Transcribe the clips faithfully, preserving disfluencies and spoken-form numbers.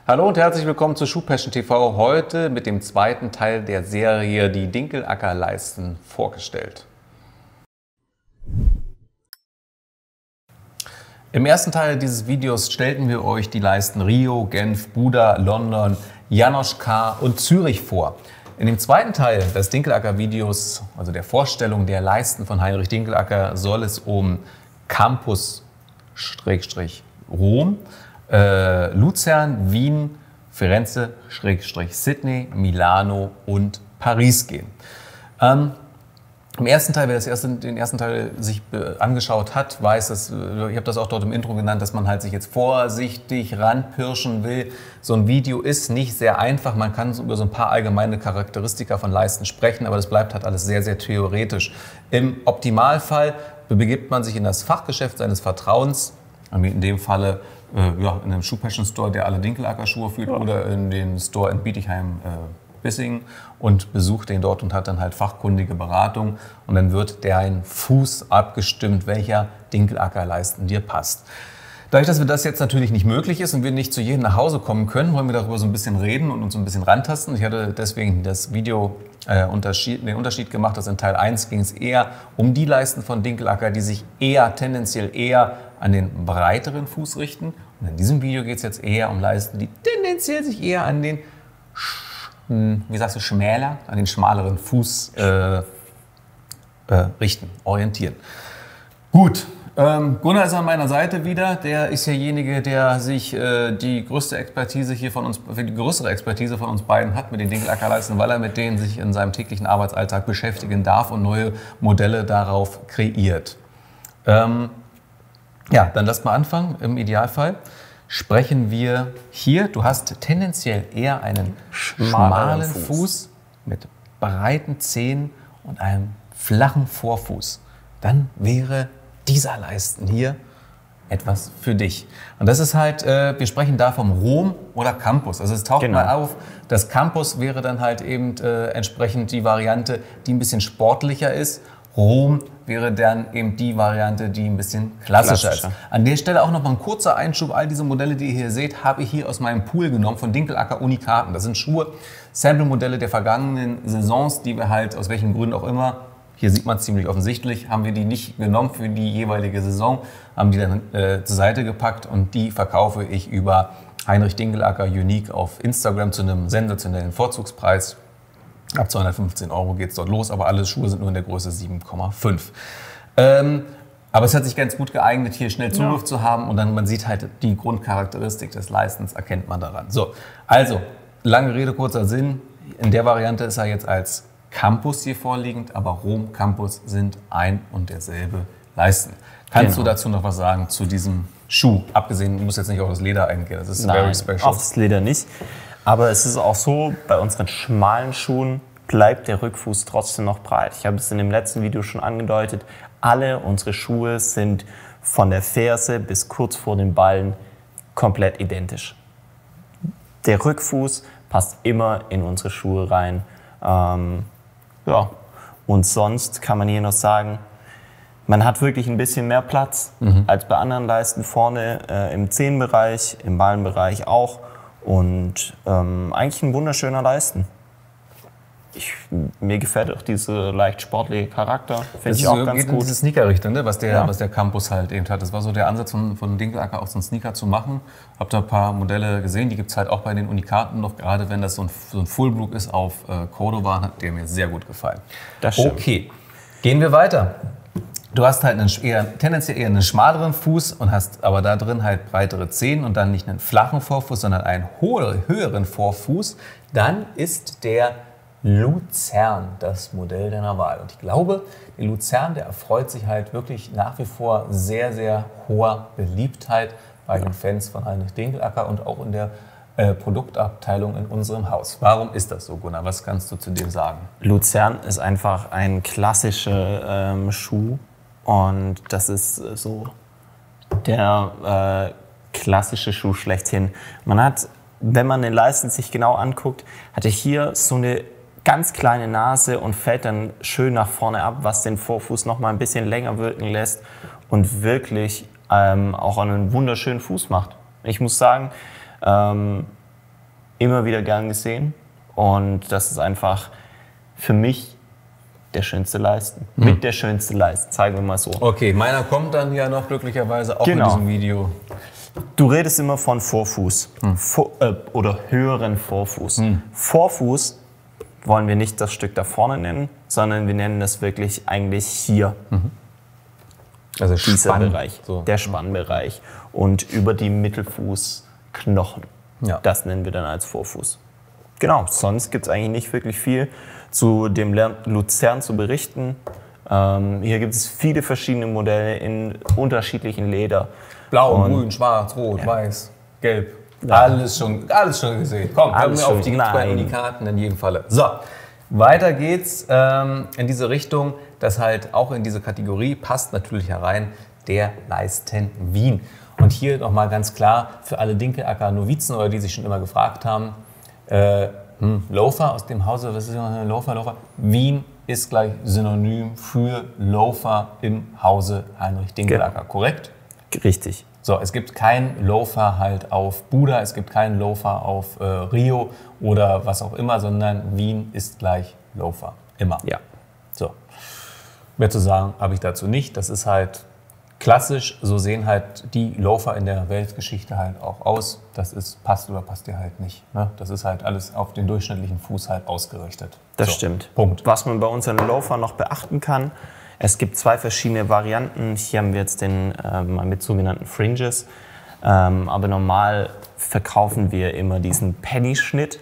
Hallo und herzlich willkommen zu Schuhpassion T V, heute mit dem zweiten Teil der Serie die Dinkelacker-Leisten vorgestellt. Im ersten Teil dieses Videos stellten wir euch die Leisten Rio, Genf, Buda, London, János K. und Zürich vor. In dem zweiten Teil des Dinkelacker-Videos, also der Vorstellung der Leisten von Heinrich Dinkelacker, soll es um Campus-Rom, Äh, Luzern, Wien, Firenze, Sydney, Milano und Paris gehen. Ähm, Im ersten Teil, wer das erste, den ersten Teil sich angeschaut hat, weiß, dass, ich habe das auch dort im Intro genannt, dass man halt sich jetzt vorsichtig ranpirschen will. So ein Video ist nicht sehr einfach, man kann über so ein paar allgemeine Charakteristika von Leisten sprechen, aber das bleibt halt alles sehr, sehr theoretisch. Im Optimalfall begibt man sich in das Fachgeschäft seines Vertrauens, in dem Falle äh, ja, in einem Schuhpassion-Store, der alle Dinkelacker-Schuhe führt, ja, oder in den Store in Bietigheim-Bissingen äh, und besucht den dort und hat dann halt fachkundige Beratung und dann wird der ein Fuß abgestimmt, welcher Dinkelacker-Leisten dir passt. Dadurch, dass wir das jetzt natürlich nicht möglich ist und wir nicht zu jedem nach Hause kommen können, wollen wir darüber so ein bisschen reden und uns ein bisschen rantasten. Ich hatte deswegen das Video äh, Unterschied, den Unterschied gemacht, dass in Teil eins ging es eher um die Leisten von Dinkelacker, die sich eher tendenziell eher an den breiteren Fuß richten. Und in diesem Video geht es jetzt eher um Leisten, die tendenziell sich eher an den, wie sagst du, schmäler, an den schmaleren Fuß äh, äh, richten, orientieren. Gut. Ähm, Gunnar ist an meiner Seite wieder. Der ist derjenige, der sich äh, die größte Expertise hier von uns, die größere Expertise von uns beiden hat mit den Dinkelacker-Leisten, weil er mit denen sich in seinem täglichen Arbeitsalltag beschäftigen darf und neue Modelle darauf kreiert. Ähm, ja, dann lasst mal anfangen. Im Idealfall sprechen wir hier. Du hast tendenziell eher einen schmalen Fuß. Fuß mit breiten Zehen und einem flachen Vorfuß. Dann wäre dieser Leisten hier etwas für dich. Und das ist halt, äh, wir sprechen da vom Rom oder Campus. Also es taucht genau mal auf, das Campus wäre dann halt eben äh, entsprechend die Variante, die ein bisschen sportlicher ist. Rom wäre dann eben die Variante, die ein bisschen klassischer, klassischer. ist. An der Stelle auch noch mal ein kurzer Einschub. All diese Modelle, die ihr hier seht, habe ich hier aus meinem Pool genommen von Dinkelacker Unikaten. Das sind Schuhe, Sample-Modelle der vergangenen Saisons, die wir halt aus welchen Gründen auch immer, hier sieht man es ziemlich offensichtlich, haben wir die nicht genommen für die jeweilige Saison, haben die dann äh, zur Seite gepackt und die verkaufe ich über Heinrich Dinkelacker Unique auf Instagram zu einem sensationellen Vorzugspreis. Ab zweihundertfünfzehn Euro geht es dort los, aber alle Schuhe sind nur in der Größe sieben Komma fünf. Ähm, aber es hat sich ganz gut geeignet, hier schnell Zugriff ja. zu haben und dann man sieht halt die Grundcharakteristik des Leistens, erkennt man daran. So, also, lange Rede, kurzer Sinn. In der Variante ist er jetzt als Campus hier vorliegend, aber Rom, Campus sind ein und derselbe Leisten. Kannst genau. du dazu noch was sagen zu diesem Schuh? Abgesehen, du musst jetzt nicht auf das Leder eingehen, das ist Nein, very special. Auf das Leder nicht. Aber es ist auch so, bei unseren schmalen Schuhen bleibt der Rückfuß trotzdem noch breit. Ich habe es in dem letzten Video schon angedeutet, alle unsere Schuhe sind von der Ferse bis kurz vor den Ballen komplett identisch. Der Rückfuß passt immer in unsere Schuhe rein. Ähm, Ja, und sonst kann man hier noch sagen, man hat wirklich ein bisschen mehr Platz mhm. als bei anderen Leisten vorne äh, im Zehenbereich, im Ballenbereich auch und ähm, eigentlich ein wunderschöner Leisten. Ich, mir gefällt auch dieser leicht sportliche Charakter, finde ich auch so, ganz geht gut. In diese Sneaker-Richtung, ne? was, der, ja. was der Campus halt eben hat. Das war so der Ansatz von, von Dinkelacker, auch so einen Sneaker zu machen. Hab da ein paar Modelle gesehen, die gibt es halt auch bei den Unikaten noch, gerade wenn das so ein, so ein Fullbrook ist auf äh, Cordoba, hat der mir sehr gut gefallen. Das stimmt. Okay, gehen wir weiter. Du hast halt einen eher, tendenziell eher einen schmaleren Fuß und hast aber da drin halt breitere Zehen und dann nicht einen flachen Vorfuß, sondern einen höheren Vorfuß. Dann ist der Luzern das Modell deiner Wahl. Und ich glaube, der Luzern, der erfreut sich halt wirklich nach wie vor sehr, sehr hoher Beliebtheit bei den Fans von Heinrich Dinkelacker und auch in der äh, Produktabteilung in unserem Haus. Warum ist das so, Gunnar? Was kannst du zu dem sagen? Luzern ist einfach ein klassischer ähm, Schuh und das ist so der äh, klassische Schuh schlechthin. Man hat, wenn man den Leisten sich genau anguckt, hat er hier so eine ganz kleine Nase und fällt dann schön nach vorne ab, was den Vorfuß noch mal ein bisschen länger wirken lässt und wirklich ähm, auch einen wunderschönen Fuß macht. Ich muss sagen, ähm, immer wieder gern gesehen. Und das ist einfach für mich der schönste Leisten. Hm. Mit der schönste Leisten, zeigen wir mal so. Okay, meiner kommt dann ja noch glücklicherweise auch genau. in diesem Video. Du redest immer von Vorfuß hm. Vor, äh, oder höheren Vorfuß. Hm. Vorfuß wollen wir nicht das Stück da vorne nennen, sondern wir nennen das wirklich eigentlich hier. Mhm. Also dieser Spann. Bereich, so. Der Spannbereich. Und über die Mittelfußknochen. Ja. Das nennen wir dann als Vorfuß. Genau, sonst gibt es eigentlich nicht wirklich viel zu dem Luzern zu berichten. Ähm, hier gibt es viele verschiedene Modelle in unterschiedlichen Leder. Blau, und grün, schwarz, rot, ja. weiß, gelb. Ja. Alles, schon, alles schon gesehen. Komm, hör mir auf, die gibt es die Karten in jedem Falle. So, weiter geht's ähm, in diese Richtung, dass halt auch in diese Kategorie passt natürlich herein der Leisten Wien. Und hier nochmal ganz klar für alle Dinkelacker-Novizen oder die sich schon immer gefragt haben, äh, hm, Loafer aus dem Hause, was ist ein Loafer, Loafer? Wien ist gleich Synonym für Loafer im Hause Heinrich Dinkelacker, genau. Korrekt? Richtig. So, es gibt keinen Loafer halt auf Buda, es gibt keinen Loafer auf äh, Rio oder was auch immer, sondern Wien ist gleich Loafer. Immer. Ja. So. Mehr zu sagen habe ich dazu nicht. Das ist halt klassisch, so sehen halt die Loafer in der Weltgeschichte halt auch aus. Das ist, passt oder passt dir halt nicht. Ne? Das ist halt alles auf den durchschnittlichen Fuß halt ausgerichtet. Das so, stimmt. Punkt. Was man bei unseren Loafer noch beachten kann, es gibt zwei verschiedene Varianten. Hier haben wir jetzt den äh, mal mit sogenannten Fringes. Ähm, aber normal verkaufen wir immer diesen Penny-Schnitt.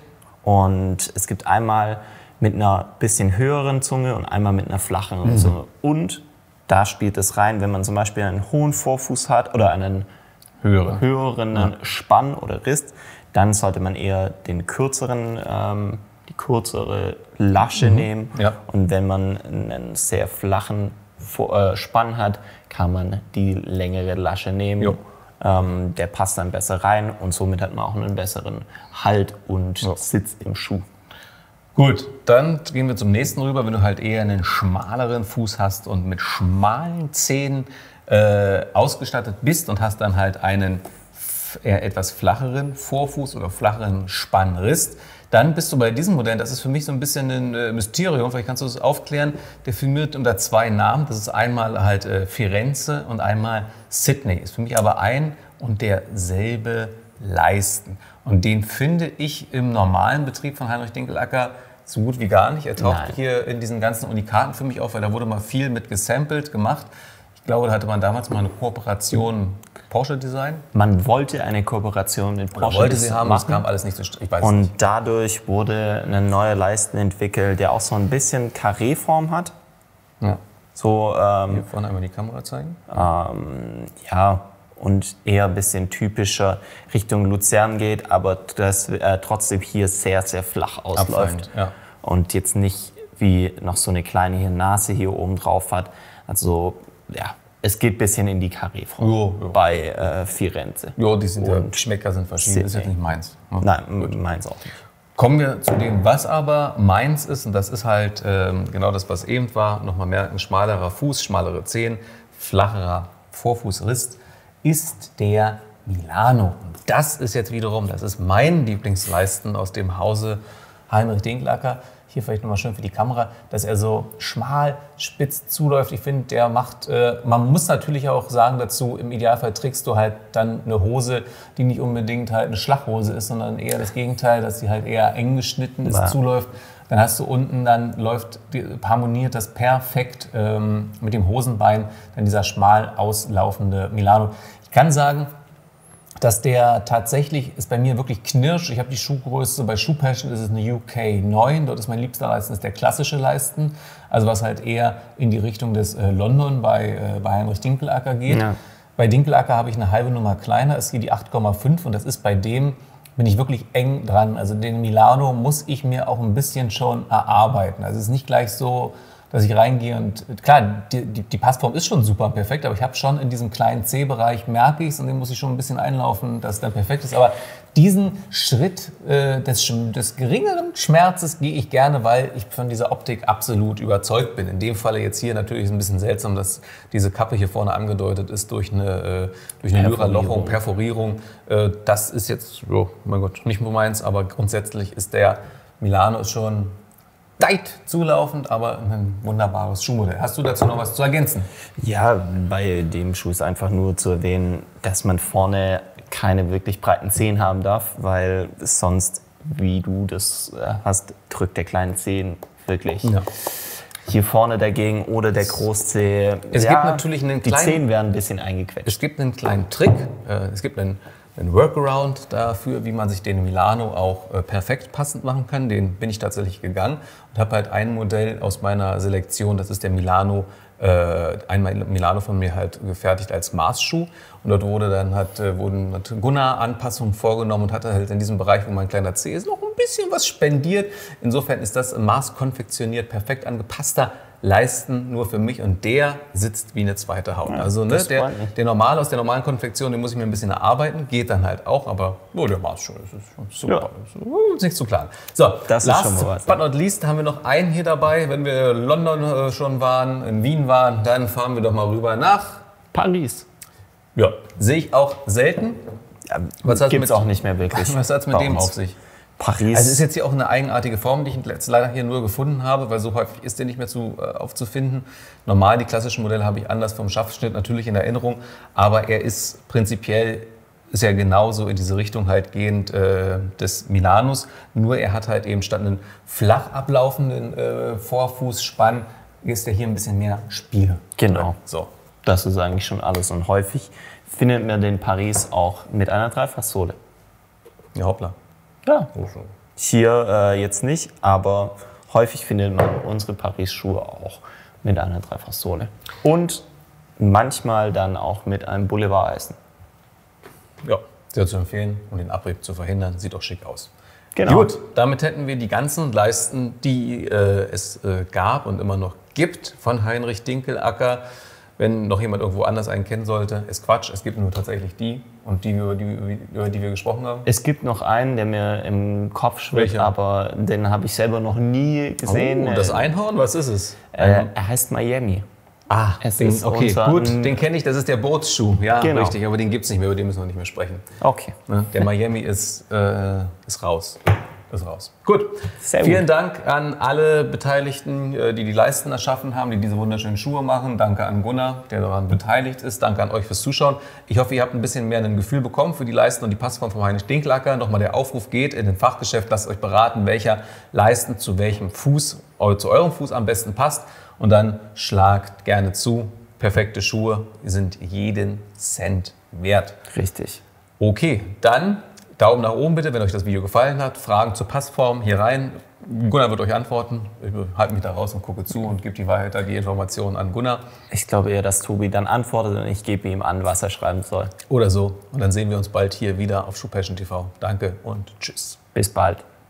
Und es gibt einmal mit einer bisschen höheren Zunge und einmal mit einer flacheren mhm. Zunge. Und da spielt es rein, wenn man zum Beispiel einen hohen Vorfuß hat oder einen Höhere. höheren ja. Spann oder Rist, dann sollte man eher den kürzeren, ähm, die kürzere Lasche mhm. nehmen. Ja. Und wenn man einen sehr flachen äh, Spann hat, kann man die längere Lasche nehmen. Ähm, der passt dann besser rein und somit hat man auch einen besseren Halt und ja. Sitz im Schuh. Gut, dann gehen wir zum nächsten rüber. Wenn du halt eher einen schmaleren Fuß hast und mit schmalen Zehen äh, ausgestattet bist und hast dann halt einen eher etwas flacheren Vorfuß oder flacheren Spannrist, dann bist du bei diesem Modell, das ist für mich so ein bisschen ein äh, Mysterium, vielleicht kannst du das aufklären, der firmiert unter zwei Namen. Das ist einmal halt äh, Firenze und einmal Sydney. Ist für mich aber ein und derselbe Leisten. Und den finde ich im normalen Betrieb von Heinrich Dinkelacker so gut wie gar nicht. Er taucht Nein. hier in diesen ganzen Unikaten für mich auf, weil da wurde mal viel mit gesampelt, gemacht. Ich glaube, da hatte man damals mal eine Kooperation Porsche Design. Man wollte eine Kooperation mit Porsche wollte sie haben, das kam alles nicht so ich weiß Und nicht. dadurch wurde ein neuer Leisten entwickelt, der auch so ein bisschen Carré-Form hat. Ja. So, ähm, hier vorne einmal die Kamera zeigen. Ähm, ja, und eher ein bisschen typischer Richtung Luzern geht, aber das äh, trotzdem hier sehr, sehr flach ausläuft. Abfallend, ja. Und jetzt nicht wie noch so eine kleine hier Nase hier oben drauf hat. Also, ja, es geht ein bisschen in die Carré-Form jo, jo. bei äh, Firenze. Ja, die sind ja, Geschmäcker sind verschieden, das ist jetzt nicht meins. Ja. Nein, Gut. meins auch nicht. Kommen wir zu dem, was aber meins ist, und das ist halt ähm, genau das, was eben war, nochmal merken, schmalerer Fuß, schmalere Zehen, flacherer Vorfußrist, ist der Milano. Und das ist jetzt wiederum, das ist mein Lieblingsleisten aus dem Hause Heinrich Dinkelacker. Hier vielleicht nochmal schön für die Kamera, dass er so schmal, spitz zuläuft. Ich finde, der macht, äh, man muss natürlich auch sagen dazu, im Idealfall trägst du halt dann eine Hose, die nicht unbedingt halt eine Schlaghose ist, sondern eher das Gegenteil, dass sie halt eher eng geschnitten ist, ja. zuläuft. Dann hast du unten, dann läuft, harmoniert das perfekt ähm, mit dem Hosenbein, dann dieser schmal auslaufende Milano. Ich kann sagen, dass der tatsächlich ist bei mir wirklich knirscht. Ich habe die Schuhgröße, bei Shoe Passion ist es eine U K neun, dort ist mein liebster Leisten, ist der klassische Leisten, also was halt eher in die Richtung des äh, London bei, äh, bei Heinrich Dinkelacker geht. Ja. Bei Dinkelacker habe ich eine halbe Nummer kleiner, ist hier die acht Komma fünf und das ist bei dem, bin ich wirklich eng dran. Also den Milano muss ich mir auch ein bisschen schon erarbeiten. Also es ist nicht gleich so dass ich reingehe und klar, die, die, die Passform ist schon super perfekt, aber ich habe schon in diesem kleinen C-Bereich, merke ich es und den muss ich schon ein bisschen einlaufen, dass es dann perfekt ist. Aber diesen Schritt äh, des, des geringeren Schmerzes gehe ich gerne, weil ich von dieser Optik absolut überzeugt bin. In dem Falle jetzt hier natürlich ist es ein bisschen seltsam, dass diese Kappe hier vorne angedeutet ist durch eine, äh, durch eine Lyra-Lochung, Perforierung. Äh, das ist jetzt, oh mein Gott, nicht nur meins, aber grundsätzlich ist der Milano ist schon weit zulaufend, aber ein wunderbares Schuhmodell. Hast du dazu noch was zu ergänzen? Ja, bei dem Schuh ist einfach nur zu erwähnen, dass man vorne keine wirklich breiten Zehen haben darf, weil sonst, wie du das hast, drückt der kleine Zehen wirklich. Ja. Hier vorne dagegen oder der Großzeh. Es ja, gibt natürlich einen kleinen, die Zehen werden ein bisschen eingequetscht. Es gibt einen kleinen Trick. Es gibt einen Ein Workaround dafür, wie man sich den Milano auch äh, perfekt passend machen kann. Den bin ich tatsächlich gegangen und habe halt ein Modell aus meiner Selektion, das ist der Milano, äh, ein Milano von mir halt gefertigt als Maßschuh. Und dort wurde dann hat, äh, wurden hat Gunnar Anpassungen vorgenommen und hatte halt in diesem Bereich, wo mein kleiner Zeh ist, noch ein bisschen was spendiert. Insofern ist das maßkonfektioniert, perfekt angepasster Leisten nur für mich und der sitzt wie eine zweite Haut. Ja, also ne, der, der normale aus der normalen Konfektion, den muss ich mir ein bisschen erarbeiten, geht dann halt auch, aber oh, der Maß schon, das ist schon super, ja. Das ist nicht zu klar. So, das last ist schon mal was, but not least haben wir noch einen hier dabei, wenn wir in London äh, schon waren, in Wien waren, dann fahren wir doch mal rüber nach Paris. Ja, sehe ich auch selten. Ja, was gibt es auch nicht mehr wirklich. Was hat es mit dem auf sich? Paris. Also es ist jetzt hier auch eine eigenartige Form, die ich jetzt leider hier nur gefunden habe, weil so häufig ist der nicht mehr zu, äh, aufzufinden. Normal, die klassischen Modelle habe ich anders vom Schaftschnitt natürlich in Erinnerung, aber er ist prinzipiell, ist ja genauso in diese Richtung halt gehend äh, des Milanos, nur er hat halt eben statt einen flach ablaufenden äh, Vorfußspann, ist er hier ein bisschen mehr Spiel. Genau. So. Das ist eigentlich schon alles und häufig findet man den Paris auch mit einer Dreifachsohle. Ja, hoppla. Ja, hier äh, jetzt nicht, aber häufig findet man unsere Paris-Schuhe auch mit einer Dreifachsohle. Und manchmal dann auch mit einem Boulevardeisen. Ja, sehr zu empfehlen, um den Abrieb zu verhindern. Sieht auch schick aus. Genau. Gut, damit hätten wir die ganzen Leisten, die äh, es äh, gab und immer noch gibt, von Heinrich Dinkelacker. Wenn noch jemand irgendwo anders einen kennen sollte, ist Quatsch. Es gibt nur tatsächlich die, und die, über die, über die wir gesprochen haben. Es gibt noch einen, der mir im Kopf schwirrt, Welcher? Aber den habe ich selber noch nie gesehen. Oh, das Einhorn, was ist es? Äh, er heißt Miami. Ah, es den, ist okay, unser, gut, den kenne ich, das ist der Bootsschuh. Ja, genau. Richtig, aber den gibt es nicht mehr, über den müssen wir nicht mehr sprechen. Okay. Der Miami ist, äh, ist raus. Ist raus. Gut. Sehr Vielen gut. Dank an alle Beteiligten, die die Leisten erschaffen haben, die diese wunderschönen Schuhe machen. Danke an Gunnar, der daran beteiligt ist. Danke an euch fürs Zuschauen. Ich hoffe, ihr habt ein bisschen mehr ein Gefühl bekommen für die Leisten und die Passform von Heinrich Dinkelacker. Nochmal der Aufruf geht in den Fachgeschäft, lasst euch beraten, welcher Leisten zu welchem Fuß, zu eurem Fuß am besten passt. Und dann schlagt gerne zu. Perfekte Schuhe sind jeden Cent wert. Richtig. Okay, dann Daumen nach oben bitte, wenn euch das Video gefallen hat. Fragen zur Passform hier rein. Gunnar wird euch antworten. Ich halte mich da raus und gucke zu und gebe die weiter die Informationen an Gunnar. Ich glaube eher, dass Tobi dann antwortet und ich gebe ihm an, was er schreiben soll. Oder so. Und dann sehen wir uns bald hier wieder auf Shoe Passion T V. Danke und tschüss. Bis bald.